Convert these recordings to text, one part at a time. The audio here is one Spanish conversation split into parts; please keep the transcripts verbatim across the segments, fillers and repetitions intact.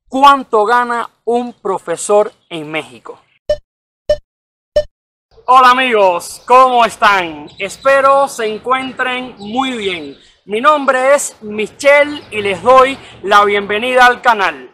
¿Cuánto gana un profesor en México? Hola amigos, ¿cómo están? Espero se encuentren muy bien. Mi nombre es Michelle y les doy la bienvenida al canal.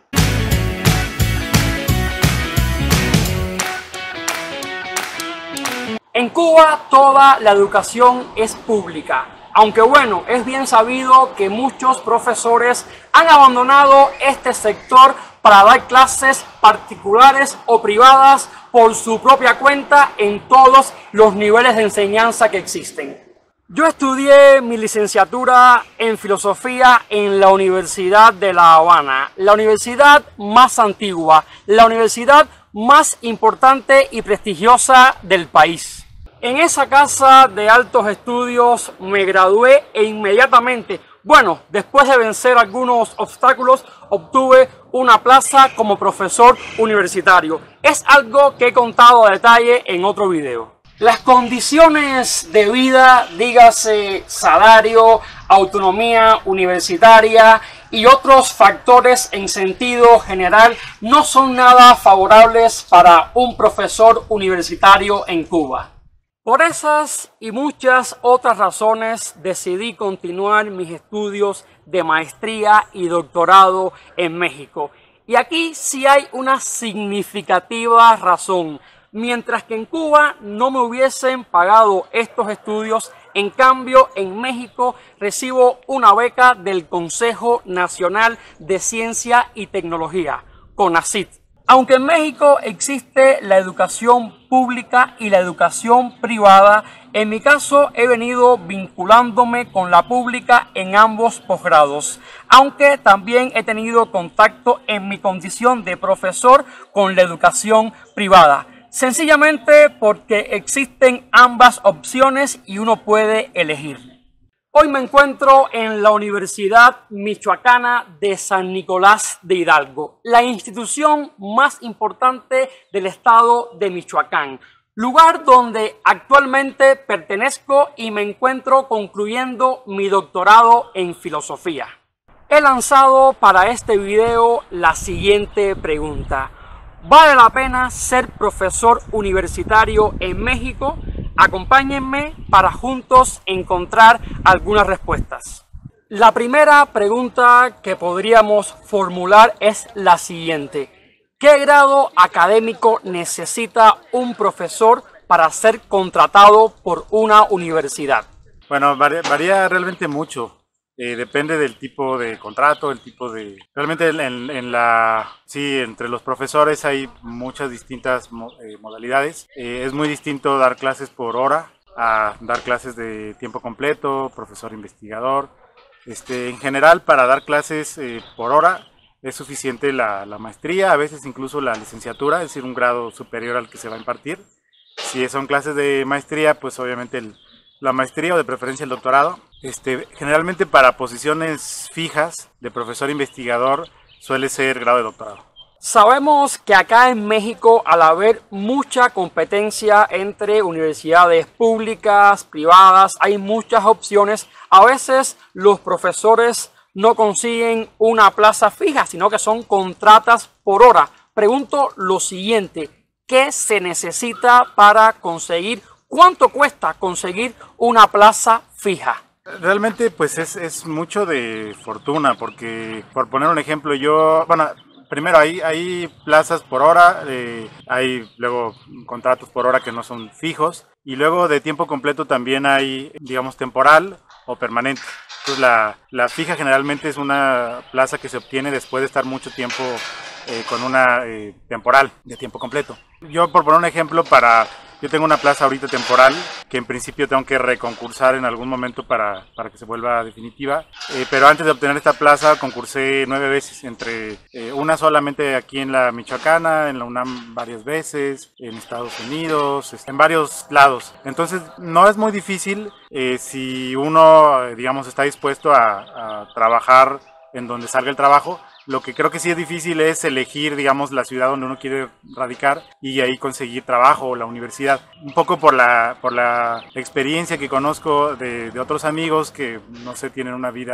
En Cuba toda la educación es pública, aunque bueno, es bien sabido que muchos profesores han abandonado este sector para dar clases particulares o privadas por su propia cuenta en todos los niveles de enseñanza que existen. Yo estudié mi licenciatura en filosofía en la Universidad de La Habana, la universidad más antigua, la universidad más importante y prestigiosa del país. En esa casa de altos estudios me gradué e inmediatamente, bueno, después de vencer algunos obstáculos, obtuve una plaza como profesor universitario. Es algo que he contado a detalle en otro video. Las condiciones de vida, dígase salario, autonomía universitaria y otros factores en sentido general, no son nada favorables para un profesor universitario en Cuba. Por esas y muchas otras razones decidí continuar mis estudios de maestría y doctorado en México. Y aquí sí hay una significativa razón. Mientras que en Cuba no me hubiesen pagado estos estudios, en cambio en México recibo una beca del Consejo Nacional de Ciencia y Tecnología, CONACYT. Aunque en México existe la educación pública y la educación privada, en mi caso he venido vinculándome con la pública en ambos posgrados, aunque también he tenido contacto en mi condición de profesor con la educación privada, sencillamente porque existen ambas opciones y uno puede elegir. Hoy me encuentro en la Universidad Michoacana de San Nicolás de Hidalgo, la institución más importante del estado de Michoacán, lugar donde actualmente pertenezco y me encuentro concluyendo mi doctorado en filosofía. He lanzado para este video la siguiente pregunta: ¿vale la pena ser profesor universitario en México? Acompáñenme para juntos encontrar algunas respuestas. La primera pregunta que podríamos formular es la siguiente: ¿qué grado académico necesita un profesor para ser contratado por una universidad? Bueno, varía, varía realmente mucho. Eh, depende del tipo de contrato, el tipo de... Realmente en, en la... Sí, entre los profesores hay muchas distintas mo, eh, modalidades. Eh, es muy distinto dar clases por hora a dar clases de tiempo completo, profesor investigador. Este, en general, para dar clases eh, por hora es suficiente la, la maestría, a veces incluso la licenciatura, es decir, un grado superior al que se va a impartir. Si son clases de maestría, pues obviamente el, la maestría o de preferencia el doctorado. Este, generalmente para posiciones fijas de profesor investigador suele ser grado de doctorado. Sabemos que acá en México, al haber mucha competencia entre universidades públicas, privadas, hay muchas opciones. A veces los profesores no consiguen una plaza fija, sino que son contratas por hora. Pregunto lo siguiente: ¿qué se necesita para conseguir, cuánto cuesta conseguir una plaza fija? Realmente pues es, es mucho de fortuna, porque por poner un ejemplo, yo, bueno, primero hay, hay plazas por hora, eh, hay luego contratos por hora que no son fijos, y luego de tiempo completo también hay, digamos, temporal o permanente. Entonces la, la fija generalmente es una plaza que se obtiene después de estar mucho tiempo eh, con una eh, temporal de tiempo completo. Yo, por poner un ejemplo, para... Yo tengo una plaza ahorita temporal que en principio tengo que reconcursar en algún momento para, para que se vuelva definitiva. Eh, pero antes de obtener esta plaza concursé nueve veces, entre eh, una solamente aquí en la Michoacana, en la UNAM varias veces, en Estados Unidos, en varios lados. Entonces no es muy difícil eh, si uno, digamos, está dispuesto a, a trabajar en donde salga el trabajo. Lo que creo que sí es difícil es elegir, digamos, la ciudad donde uno quiere radicar y ahí conseguir trabajo o la universidad. Un poco por la, por la experiencia que conozco de, de otros amigos que, no sé, tienen una vida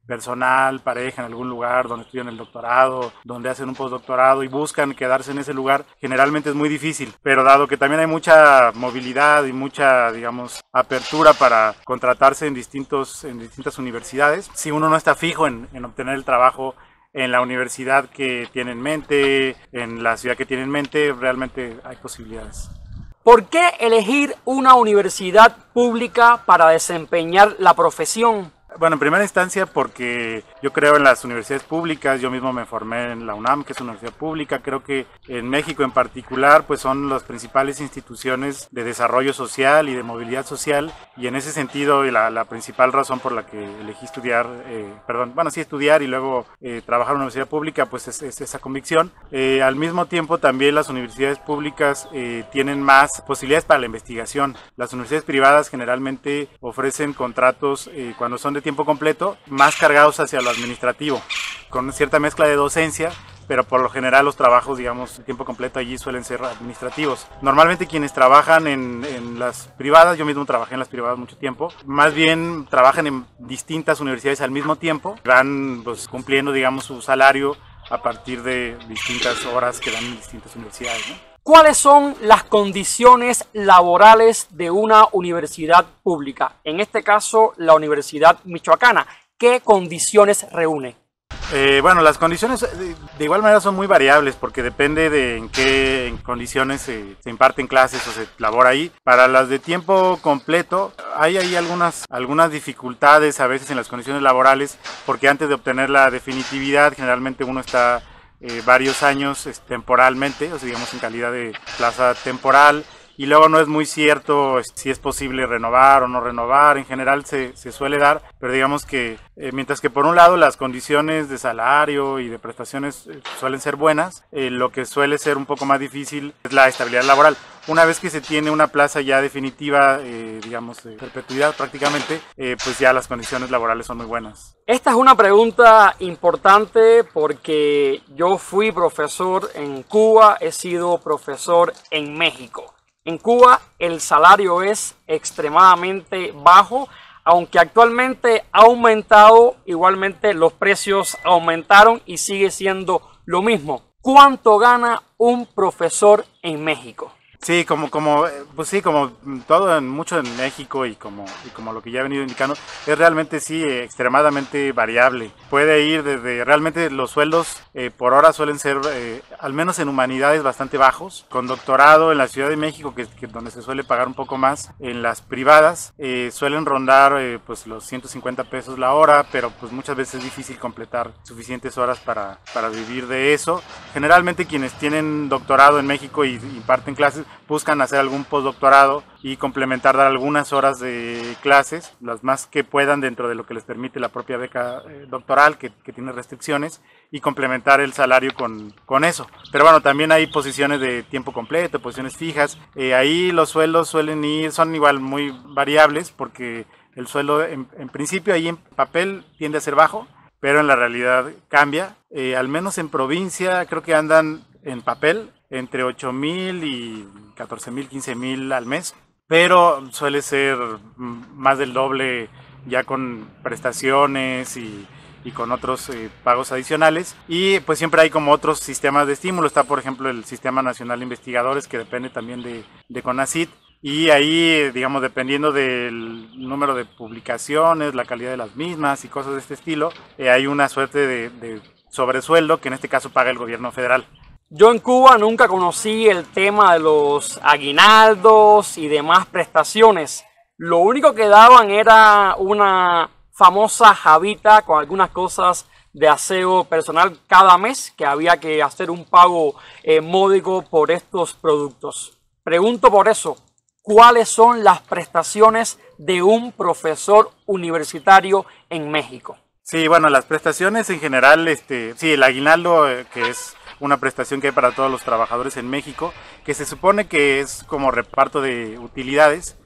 personal, pareja en algún lugar donde estudian el doctorado, donde hacen un postdoctorado y buscan quedarse en ese lugar, generalmente es muy difícil. Pero dado que también hay mucha movilidad y mucha, digamos, apertura para contratarse en, distintos, en distintas universidades, si uno no está fijo en, en obtener el trabajo en la universidad que tiene en mente, en la ciudad que tiene en mente, realmente hay posibilidades. ¿Por qué elegir una universidad pública para desempeñar la profesión? Bueno, en primera instancia porque yo creo en las universidades públicas, yo mismo me formé en la UNAM, que es una universidad pública, creo que en México en particular pues son las principales instituciones de desarrollo social y de movilidad social, y en ese sentido la, la principal razón por la que elegí estudiar, eh, perdón, bueno sí estudiar y luego eh, trabajar en una universidad pública pues es, es esa convicción. Eh, al mismo tiempo también las universidades públicas eh, tienen más posibilidades para la investigación. Las universidades privadas generalmente ofrecen contratos eh, cuando son de tiempo completo, más cargados hacia lo administrativo, con cierta mezcla de docencia, pero por lo general los trabajos, digamos, de tiempo completo allí suelen ser administrativos. Normalmente quienes trabajan en, en las privadas, yo mismo trabajé en las privadas mucho tiempo, más bien trabajan en distintas universidades al mismo tiempo, van pues, cumpliendo, digamos, su salario a partir de distintas horas que dan en distintas universidades, ¿no? ¿Cuáles son las condiciones laborales de una universidad pública? En este caso, la Universidad Michoacana. ¿Qué condiciones reúne? Eh, bueno, las condiciones de, de igual manera son muy variables porque depende de en qué en condiciones se, se imparten clases o se labora ahí. Para las de tiempo completo hay ahí algunas, algunas dificultades a veces en las condiciones laborales, porque antes de obtener la definitividad generalmente uno está Eh, varios años es, temporalmente, o sea, digamos en calidad de plaza temporal, y luego no es muy cierto es, si es posible renovar o no renovar. En general se, se suele dar, pero digamos que eh, mientras que por un lado las condiciones de salario y de prestaciones eh, suelen ser buenas, eh, lo que suele ser un poco más difícil es la estabilidad laboral. Una vez que se tiene una plaza ya definitiva, eh, digamos de perpetuidad prácticamente, eh, pues ya las condiciones laborales son muy buenas. Esta es una pregunta importante porque yo fui profesor en Cuba, he sido profesor en México. En Cuba el salario es extremadamente bajo, aunque actualmente ha aumentado, igualmente los precios aumentaron y sigue siendo lo mismo. ¿Cuánto gana un profesor en México? Sí, como, como, pues sí, como todo en, mucho en México y como, y como lo que ya he venido indicando, es realmente sí extremadamente variable. Puede ir desde, realmente los sueldos eh, por hora suelen ser, eh, al menos en humanidades, bastante bajos. Con doctorado en la Ciudad de México, que, que donde se suele pagar un poco más, en las privadas eh, suelen rondar eh, pues los ciento cincuenta pesos la hora, pero pues muchas veces es difícil completar suficientes horas para, para vivir de eso. Generalmente quienes tienen doctorado en México y imparten clases buscan hacer algún postdoctorado y complementar, dar algunas horas de clases, las más que puedan dentro de lo que les permite la propia beca eh, doctoral, que, que tiene restricciones, y complementar el salario con, con eso. Pero bueno, también hay posiciones de tiempo completo, posiciones fijas. Eh, ahí los sueldos suelen ir, son igual muy variables, porque el sueldo en, en principio ahí en papel tiende a ser bajo, pero en la realidad cambia. Eh, al menos en provincia creo que andan en papel entre ocho mil y catorce mil, quince mil al mes, pero suele ser más del doble ya con prestaciones y, y con otros eh, pagos adicionales. Y pues siempre hay como otros sistemas de estímulo. Está por ejemplo el Sistema Nacional de Investigadores, que depende también de, de CONACYT, y ahí, digamos, dependiendo del número de publicaciones, la calidad de las mismas y cosas de este estilo, eh, hay una suerte de, de sobresueldo que en este caso paga el gobierno federal. Yo en Cuba nunca conocí el tema de los aguinaldos y demás prestaciones. Lo único que daban era una famosa jabita con algunas cosas de aseo personal cada mes, que había que hacer un pago eh, módico por estos productos. Pregunto por eso, ¿cuáles son las prestaciones de un profesor universitario en México? Sí, bueno, las prestaciones en general, este, sí, el aguinaldo, eh, que es una prestación que hay para todos los trabajadores en México, que se supone que es como reparto de utilidades,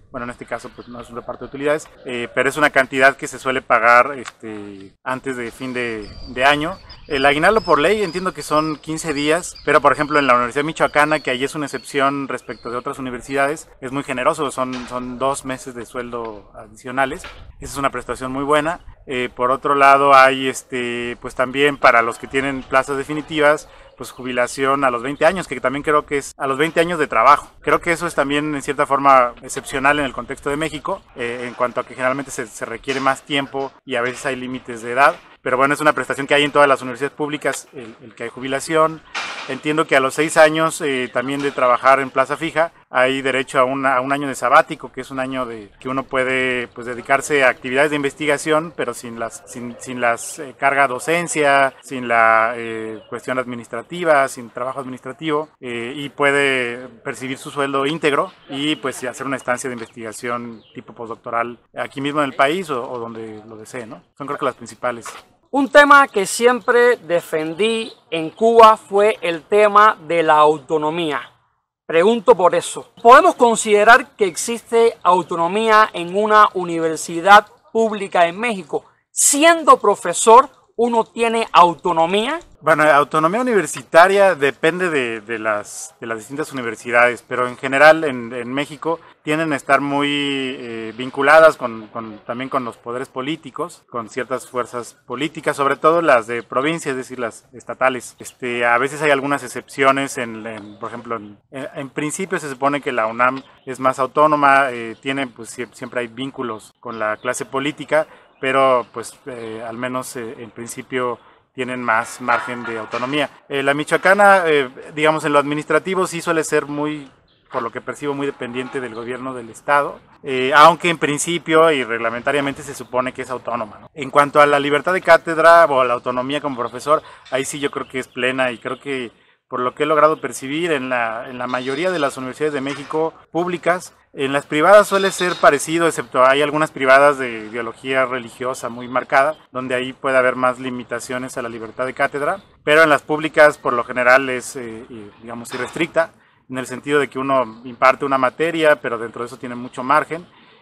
bueno, en este caso pues no es un reparto de utilidades, eh, pero es una cantidad que se suele pagar este, antes de fin de, de año. El aguinaldo por ley entiendo que son quince días, pero por ejemplo en la Universidad Michoacana, que ahí es una excepción respecto de otras universidades, es muy generoso, son, son dos meses de sueldo adicionales. Esa es una prestación muy buena. Eh, por otro lado hay este, pues también para los que tienen plazas definitivas, pues jubilación a los veinte años, que también creo que es a los veinte años de trabajo. Creo que eso es también en cierta forma excepcional en el contexto de México, eh, en cuanto a que generalmente se, se requiere más tiempo y a veces hay límites de edad. Pero bueno, es una prestación que hay en todas las universidades públicas, el, el que hay jubilación. Entiendo que a los seis años eh, también de trabajar en plaza fija hay derecho a, una, a un año de sabático, que es un año de que uno puede pues, dedicarse a actividades de investigación, pero sin las sin, sin las eh, carga docencia, sin la eh, cuestión administrativa, sin trabajo administrativo, eh, y puede percibir su sueldo íntegro y pues hacer una estancia de investigación tipo postdoctoral aquí mismo en el país o, o donde lo desee, ¿no? Son creo que las principales. Un tema que siempre defendí en Cuba fue el tema de la autonomía. Pregunto por eso. ¿Podemos considerar que existe autonomía en una universidad pública en México? Siendo profesor, ¿uno tiene autonomía? Bueno, autonomía universitaria depende de, de, las, de las distintas universidades, pero en general en, en México tienden a estar muy eh, vinculadas con, con, también con los poderes políticos, con ciertas fuerzas políticas, sobre todo las de provincia, es decir, las estatales. Este, a veces hay algunas excepciones, en, en, por ejemplo, en, en principio se supone que la UNAM es más autónoma, eh, tiene, pues siempre hay vínculos con la clase política, pero pues eh, al menos eh, en principio tienen más margen de autonomía. Eh, la Michoacana, eh, digamos en lo administrativo sí suele ser muy, por lo que percibo, muy dependiente del gobierno del estado, eh, aunque en principio y reglamentariamente se supone que es autónoma, ¿no? En cuanto a la libertad de cátedra o a la autonomía como profesor, ahí sí yo creo que es plena y creo que por lo que he logrado percibir en la, en la mayoría de las universidades de México públicas. En las privadas suele ser parecido, excepto hay algunas privadas de ideología religiosa muy marcada, donde ahí puede haber más limitaciones a la libertad de cátedra, pero en las públicas por lo general es, eh, digamos, irrestricta, en el sentido de que uno imparte una materia, pero dentro de eso tiene mucho margen,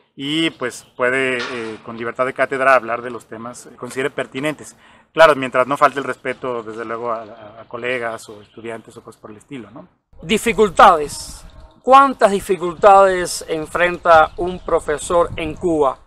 y pues puede eh, con libertad de cátedra hablar de los temas que considere pertinentes. Claro, mientras no falte el respeto, desde luego, a, a, a colegas o estudiantes o cosas por el estilo, ¿no? Dificultades. ¿Cuántas dificultades enfrenta un profesor en Cuba?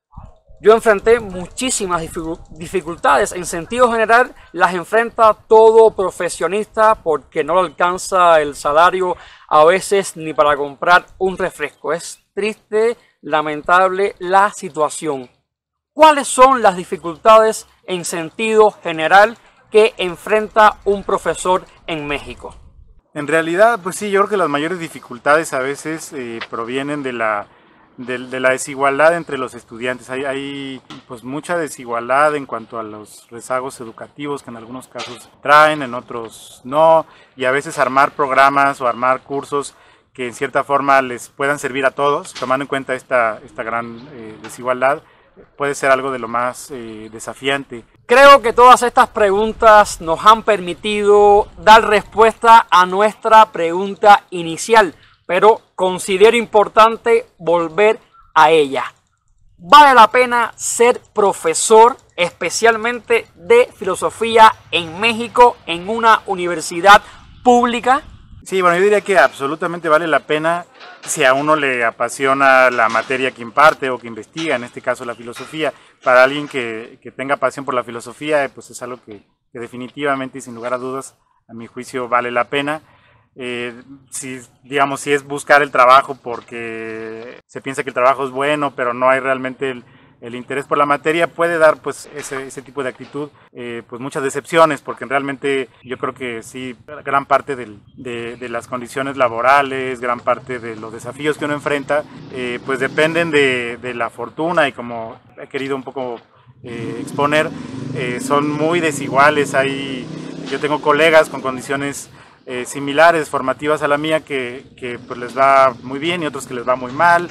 Yo enfrenté muchísimas dificultades. En sentido general, las enfrenta todo profesionista porque no le alcanza el salario a veces ni para comprar un refresco. Es triste, lamentable la situación. ¿Cuáles son las dificultades en sentido general que enfrenta un profesor en México? En realidad, pues sí, yo creo que las mayores dificultades a veces eh, provienen de la, de, de la desigualdad entre los estudiantes. Hay, hay pues mucha desigualdad en cuanto a los rezagos educativos que en algunos casos traen, en otros no, y a veces armar programas o armar cursos que en cierta forma les puedan servir a todos, tomando en cuenta esta, esta gran eh, desigualdad, puede ser algo de lo más eh, desafiante. Creo que todas estas preguntas nos han permitido dar respuesta a nuestra pregunta inicial, pero considero importante volver a ella. ¿Vale la pena ser profesor, especialmente de filosofía en México, en una universidad pública? Sí, bueno, yo diría que absolutamente vale la pena si a uno le apasiona la materia que imparte o que investiga, en este caso la filosofía. Para alguien que, que tenga pasión por la filosofía, pues es algo que, que definitivamente y sin lugar a dudas, a mi juicio, vale la pena. Eh, si, digamos, si es buscar el trabajo porque se piensa que el trabajo es bueno, pero no hay realmente el, el interés por la materia, puede dar pues ese, ese tipo de actitud eh, pues muchas decepciones, porque realmente yo creo que sí, gran parte del, de, de las condiciones laborales, gran parte de los desafíos que uno enfrenta, eh, pues dependen de, de la fortuna, y como he querido un poco eh, exponer, eh, son muy desiguales. Hay, yo tengo colegas con condiciones eh, similares, formativas a la mía, que, que pues les va muy bien y otros que les va muy mal,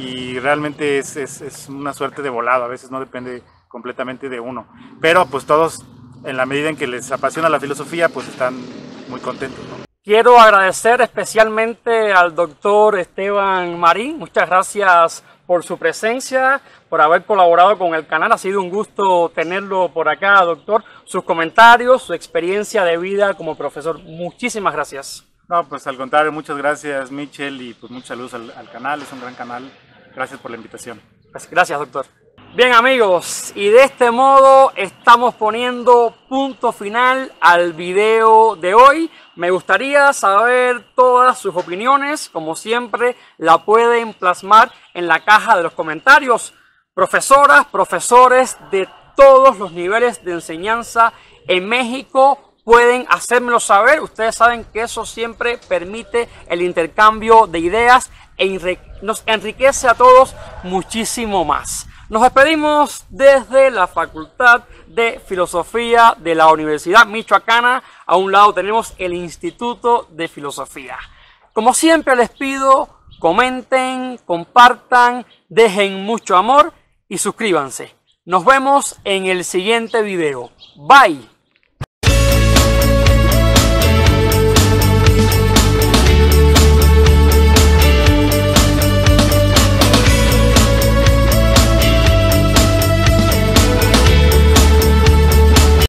y realmente es, es, es una suerte de volado, a veces no depende completamente de uno, pero pues todos, en la medida en que les apasiona la filosofía, pues están muy contentos, ¿no? Quiero agradecer especialmente al doctor Esteban Marín. Muchas gracias por su presencia, por haber colaborado con el canal. Ha sido un gusto tenerlo por acá, doctor. Sus comentarios, su experiencia de vida como profesor. Muchísimas gracias. No, pues al contrario, muchas gracias, Michel, y pues mucha luz al, al canal. Es un gran canal. Gracias por la invitación. Pues gracias, doctor. Bien, amigos, y de este modo estamos poniendo punto final al video de hoy. Me gustaría saber todas sus opiniones. Como siempre, la pueden plasmar en la caja de los comentarios. Profesoras, profesores de todos los niveles de enseñanza en México pueden hacérmelo saber. Ustedes saben que eso siempre permite el intercambio de ideas e nos enriquece a todos muchísimo más. Nos despedimos desde la Facultad de Filosofía de la Universidad Michoacana. A un lado tenemos el Instituto de Filosofía. Como siempre les pido, comenten, compartan, dejen mucho amor y suscríbanse. Nos vemos en el siguiente video. Bye.